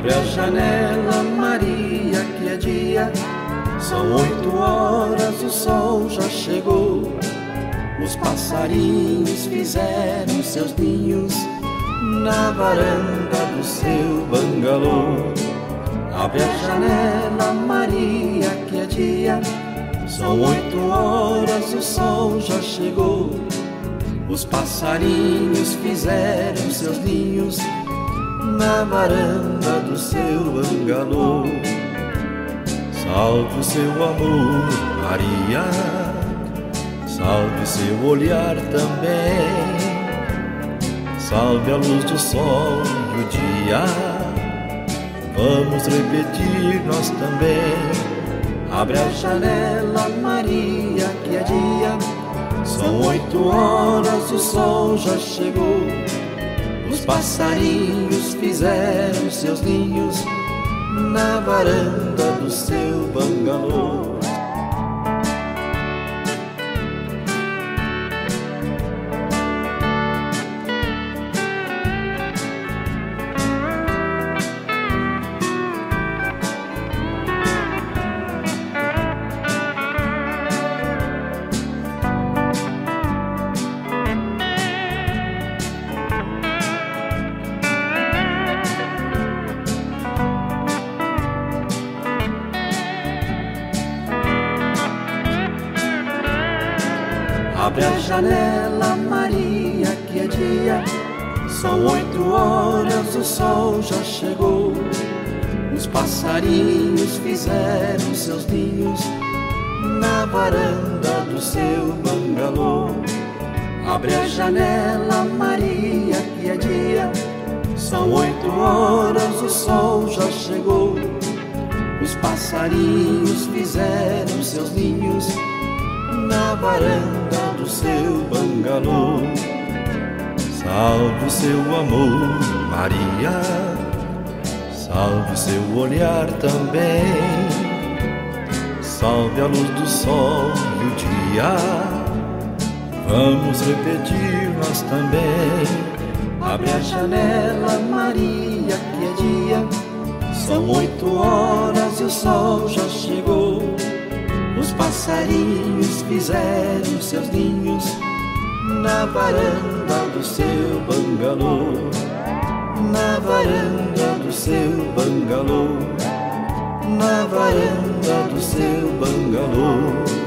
Abre a janela, Maria, que é dia. São 8 horas, o sol já chegou. Os passarinhos fizeram seus ninhos na varanda do seu bangalô. Abre a janela, Maria, que é dia. São 8 horas, o sol já chegou. Os passarinhos fizeram seus ninhos na varanda do seu bangalô. Salve o seu amor, Maria, salve seu olhar também. Salve a luz do sol e o dia, vamos repetir nós também. Abre a janela, Maria, que é dia. São 8 horas, o sol já chegou. Os passarinhos fizeram seus ninhos na varanda do seu bangalô. Abre a janela, Maria, que é dia. São 8 horas, o sol já chegou. Os passarinhos fizeram seus ninhos na varanda do seu bangalô. Abre a janela, Maria, que é dia. São 8 horas, o sol já chegou. Os passarinhos fizeram seus ninhos na varanda do seu bangalô. Salve o seu amor, Maria, salve o seu olhar também. Salve a luz do sol e o dia, vamos repetir nós também. Abre a janela, Maria, que é dia. São 8 horas e o sol já chegou. Os passarinhos fizeram seus ninhos na varanda do seu bangalô. Na varanda do seu bangalô. Na varanda do seu bangalô.